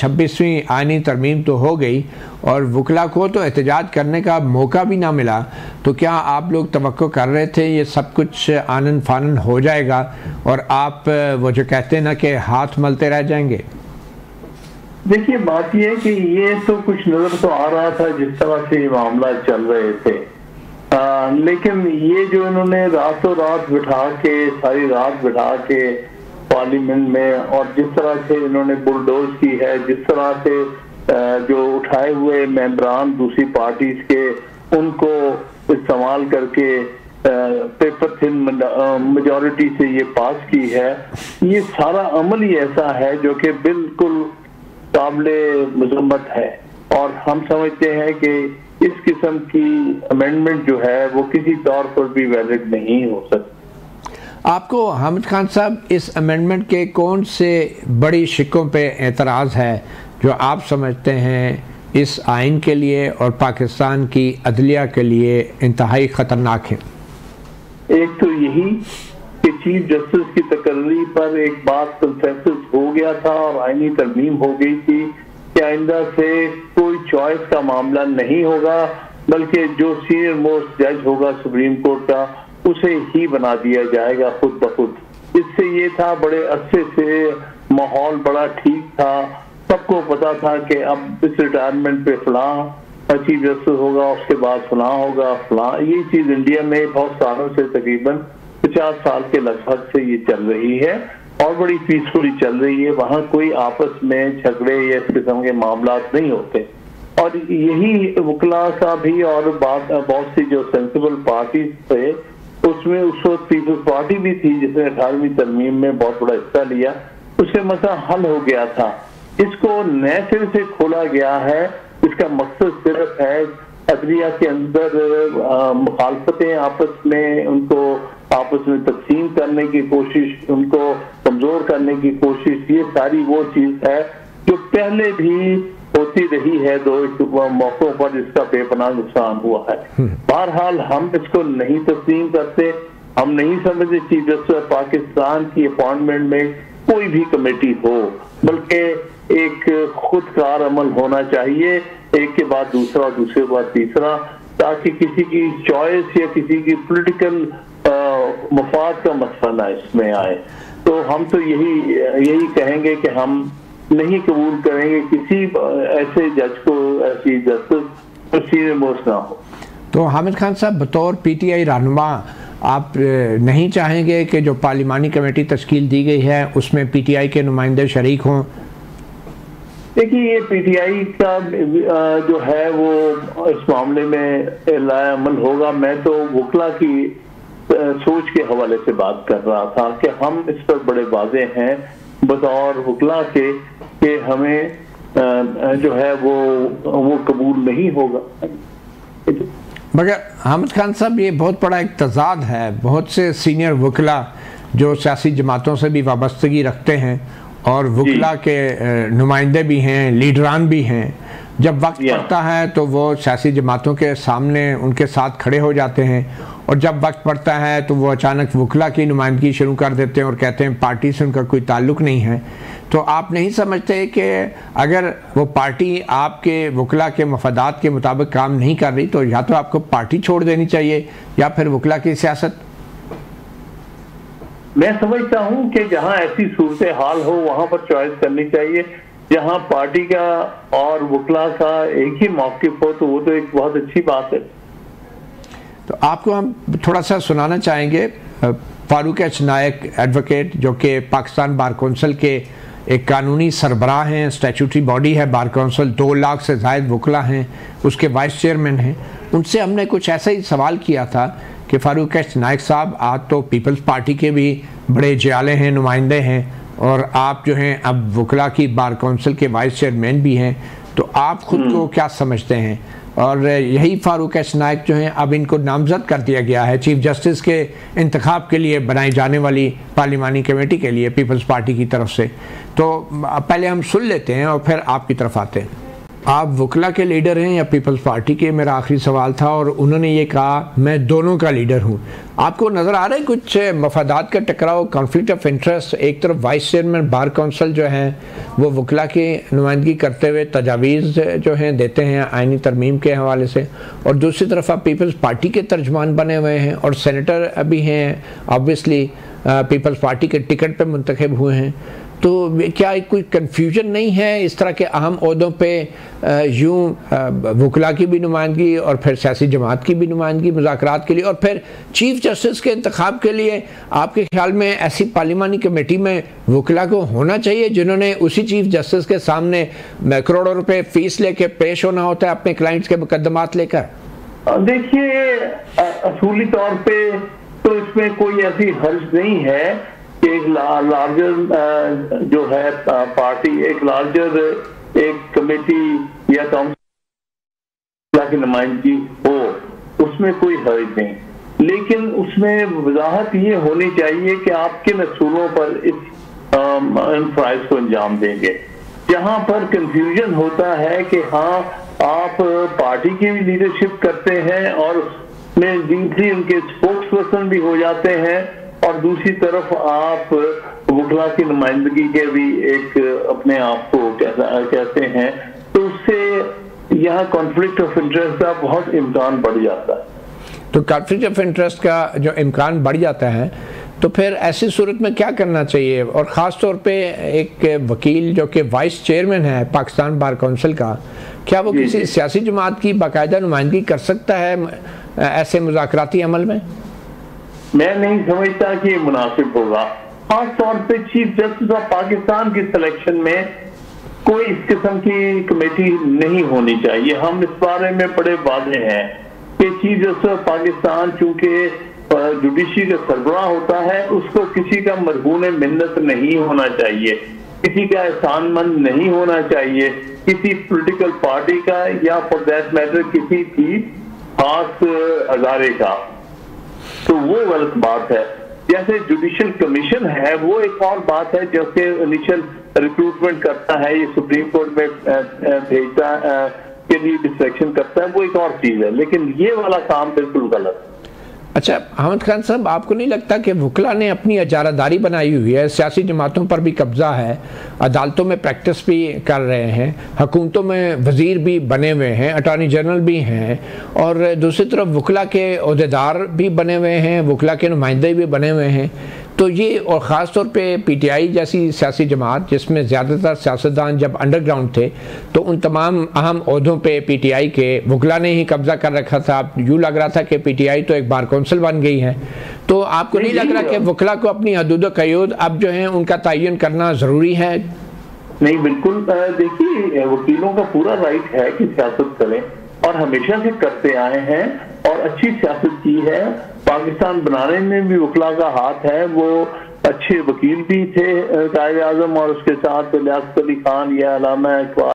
26वीं आईनी तरमीम तो हो गई और वकला को तो एहतजाज करने का मौका भी ना मिला, तो क्या आप लोग तवक्को कर रहे थे ये सब कुछ आनन फानन हो जाएगा और आप वो जो कहते हैं ना कि हाथ मलते रह जाएंगे? देखिए, बात यह है कि ये तो कुछ नजर तो आ रहा था जिस तरह से ये मामला चल रहे थे, लेकिन ये जो इन्होंने रातों रात बिठा के, सारी रात बिठा के पार्लियामेंट में, और जिस तरह से इन्होंने बुलडोज की है, जिस तरह से जो उठाए हुए मेंबरान दूसरी पार्टीज के उनको इस्तेमाल करके पेपर थिन मेजॉरिटी से ये पास की है, ये सारा अमल ही ऐसा है जो कि बिल्कुल काबिले मजम्मत है। और हम समझते हैं कि इस किस्म की अमेंडमेंट जो है वो किसी तौर पर भी वैलिड नहीं हो सकती। आपको हामिद खान साहब इस अमेंडमेंट के कौन से बड़ी शिकों पे एतराज़ है जो आप समझते हैं इस आइन के लिए और पाकिस्तान की अदलिया के लिए इंतहाई ख़तरनाक है? एक तो यही कि चीफ जस्टिस की तकर्री पर एक बात कंसेंसस हो गया था और आईनी तरमीम हो गई थी कि आइंदा से कोई चॉइस का मामला नहीं होगा, बल्कि जो सीनियर मोस्ट जज होगा सुप्रीम कोर्ट का उसे ही बना दिया जाएगा खुद ब खुद। इससे ये था, बड़े अरसे से माहौल बड़ा ठीक था, सबको पता था कि अब इस रिटायरमेंट पे फलां चीफ जस्टिस होगा, उसके बाद फलां होगा फलां। ये चीज इंडिया में बहुत सालों से, तकरीबन 50 साल के लगभग से ये चल रही है और बड़ी पीसफुली चल रही है। वहाँ कोई आपस में झगड़े या इस किस्म के मामला नहीं होते। और यही वकला का भी और बहुत सी जो सेंसिबल पार्टी थे, उसमें उस वक्त पीपल्स पार्टी भी थी जिसने 18वीं तरमीम में बहुत बड़ा हिस्सा लिया, उससे मसला हल हो गया था। इसको नए सिरे से खोला गया है। इसका मकसद सिर्फ है अदलिया के अंदर मुखालफतें आपस में, उनको आपस में तकसीम करने की कोशिश, उनको कमजोर करने की कोशिश, ये सारी वो चीज है जो पहले भी होती रही है दो मौकों पर जिसका बेपनाह नुकसान हुआ है। बहरहाल हम इसको नहीं तस्लीम करते। हम नहीं समझते चीफ जस्टिस पाकिस्तान की अपॉइंटमेंट में कोई भी कमेटी हो, बल्कि एक खुदकार अमल होना चाहिए, एक के बाद दूसरा और दूसरे के बाद तीसरा, ताकि किसी की चॉइस या किसी की पॉलिटिकल मफाद का मसला ना इसमें आए। तो हम तो यही कहेंगे कि हम नहीं कबूल करेंगे किसी ऐसे जज को, ऐसी जस्टिस सीनियर मोस्ट ना हो। तो हामिद खान साहब, बतौर पीटीआई रहनुमा आप नहीं चाहेंगे कि जो पार्लिमानी कमेटी तश्कील दी गई है उसमें पीटीआई के नुमाइंदे शरीक हों? देखिए, ये पीटीआई का जो है वो इस मामले में लाएअमल होगा। मैं तो वकला की सोच के हवाले से बात कर रहा था कि हम इस पर बड़े वाज़े हैं बतौर वकला के कि हमें जो है वो कबूल नहीं होगा। मगर हामिद खान साहब, ये बहुत बड़ा एक तज़ाद है। बहुत से सीनियर वकला जो सियासी जमातों से भी वाबस्तगी रखते हैं और वकला के नुमाइंदे भी हैं, लीडरान भी हैं, जब वक्त पड़ता है तो वो सियासी जमातों के सामने उनके साथ खड़े हो जाते हैं, और जब वक्त पड़ता है तो वो अचानक वकला की नुमाइंदगी शुरू कर देते हैं और कहते हैं पार्टी से उनका कोई ताल्लुक़ नहीं है। तो आप नहीं समझते कि अगर वो पार्टी आपके वकला के मफादात के मुताबिक काम नहीं कर रही तो या तो आपको पार्टी छोड़ देनी चाहिए या फिर वकला की सियासत? मैं समझता हूं कि जहां ऐसी सूरत हाल हो वहां पर चॉइस करनी चाहिए। जहां पार्टी का और वकला का एक ही मौक़िफ़ हो तो वो तो एक बहुत अच्छी बात है। तो आपको हम थोड़ा सा सुनाना चाहेंगे फारूक एच नायक एडवोकेट, जो कि पाकिस्तान बार कौंसिल के एक कानूनी सरबराह हैं, स्टैचूटरी बॉडी है बार कौंसिल, 2 लाख से ज़ायद वकला हैं, उसके वाइस चेयरमैन हैं। उनसे हमने कुछ ऐसा ही सवाल किया था कि फारूक एच नायक साहब, आप तो पीपल्स पार्टी के भी बड़े जयाले हैं, नुमाइंदे हैं, और आप जो हैं अब वकला की बार कौंसिल के वाइस चेयरमैन भी हैं, तो आप खुद को क्या समझते हैं? और यही फारूक एच नायक जो हैं अब इनको नामजद कर दिया गया है चीफ जस्टिस के इंतखाब के लिए बनाई जाने वाली पार्लिमानी कमेटी के लिए पीपल्स पार्टी की तरफ से। तो पहले हम सुन लेते हैं और फिर आपकी तरफ आते हैं। आप वकला के लीडर हैं या पीपल्स पार्टी के, मेरा आखिरी सवाल था, और उन्होंने ये कहा मैं दोनों का लीडर हूं। आपको नज़र आ रहा है कुछ मफादात का टकराव, कॉन्फ्लिक्ट ऑफ इंटरेस्ट? एक तरफ वाइस चेयरमैन बार काउंसिल जो हैं वो वकला की नुमाइंदगी करते हुए तजावीज़ जो हैं देते हैं आइनी तरमीम के हवाले से, और दूसरी तरफ आप पीपल्स पार्टी के तर्जमान बने हुए हैं और सेनेटर अभी हैं, ऑब्वियसली पीपल्स पार्टी के टिकट पर मुंतखब हुए हैं। तो क्या कोई कन्फ्यूजन नहीं है इस तरह के अहम ओहदों पे यूँ वकला की भी नुमाइंदगी और फिर सियासी जमात की भी नुमाइंदगी मुज़ाकरात के लिए, और फिर चीफ जस्टिस के इंतखाब के लिए आपके ख्याल में ऐसी पार्लिमानी कमेटी में वकला को होना चाहिए जिन्होंने उसी चीफ जस्टिस के सामने करोड़ों रुपए फीस लेके पेश होना होता है अपने क्लाइंट्स के मुकदमात लेकर? देखिए, असूली तौर पे तो इसमें कोई ऐसी हर्ज नहीं है कि एक लार्जर जो है पार्टी, एक लार्जर एक कमेटी या काउंसिल की नुमाइंदगी हो, उसमें कोई हर्ज नहीं, लेकिन उसमें वजाहत ये होनी चाहिए कि आप किन असूलों पर इन फ्राइज को अंजाम देंगे। जहां पर कंफ्यूजन होता है कि हाँ आप पार्टी की भी लीडरशिप करते हैं और में डीपली उनके स्पोक्स पर्सन भी हो जाते हैं, और दूसरी तरफ आप वकला की नुमाइंदगी के भी एक अपने आप को कहते हैं, तो उससे यहाँ कॉन्फ्लिक्ट ऑफ इंटरेस्ट का बहुत इम्कान बढ़ जाता है। तो कॉन्फ्लिक्ट ऑफ इंटरेस्ट का जो इम्कान बढ़ जाता है, तो फिर ऐसी सूरत में क्या करना चाहिए? और ख़ास तौर पे एक वकील जो कि वाइस चेयरमैन है पाकिस्तान बार काउंसिल का, क्या वो किसी सियासी जमात की बाकायदा नुमाइंदगी कर सकता है ऐसे मुज़ाकराती अमल में? मैं नहीं समझता कि ये मुनासिब होगा। खास तौर पे चीफ जस्टिस ऑफ पाकिस्तान की सिलेक्शन में कोई इस किस्म की कमेटी नहीं होनी चाहिए। हम इस बारे में बड़े वादे हैं कि चीफ जस्टिस ऑफ पाकिस्तान चूंकि जुडिशरी का सरबराह होता है, उसको किसी का मरहून मिन्नत नहीं होना चाहिए, किसी का एहसानमंद नहीं होना चाहिए, किसी पॉलिटिकल पार्टी का या फॉर दैट मैटर किसी भी खास अदारे का, तो वो गलत बात है। जैसे जुडिशियल कमीशन है वो एक और बात है, जैसे इनिशियल रिक्रूटमेंट करता है, ये सुप्रीम कोर्ट में भेजता के लिए डिस्ट्रैक्शन करता है, वो एक और चीज है, लेकिन ये वाला काम बिल्कुल गलत है। अच्छा अहमद खान साहब, आपको नहीं लगता कि वकला ने अपनी इजारादारी बनाई हुई है, सियासी जमातों पर भी कब्जा है, अदालतों में प्रैक्टिस भी कर रहे हैं, हुकूमतों में वजीर भी बने हुए हैं, अटॉर्नी जनरल भी हैं, और दूसरी तरफ वकला के अहदेदार भी बने हुए हैं, वकला के नुमाइंदे भी बने हुए हैं, तो ये, और ख़ास तौर पे पीटीआई जैसी सियासी जमात जिसमें ज़्यादातर सियासतदान जब अंडरग्राउंड थे, तो उन तमाम अहम ओहदों पे पीटीआई के वकला ने ही कब्जा कर रखा था। यूँ लग रहा था कि पीटीआई तो एक बार कौंसिल बन गई है। तो आपको नहीं लग रहा कि वकला को अपनी हदूद क़यूद अब जो है उनका तयन करना ज़रूरी है? नहीं, बिल्कुल। देखिए, वकीलों का पूरा राइट है कि सियासत करें, और हमेशा से करते आए हैं और अच्छी सियासत की है। पाकिस्तान बनाने में भी वकला का हाथ है, वो अच्छे वकील भी थे कायद आजम, और उसके साथ लियाकत अली खान या अल्लामा इकबाल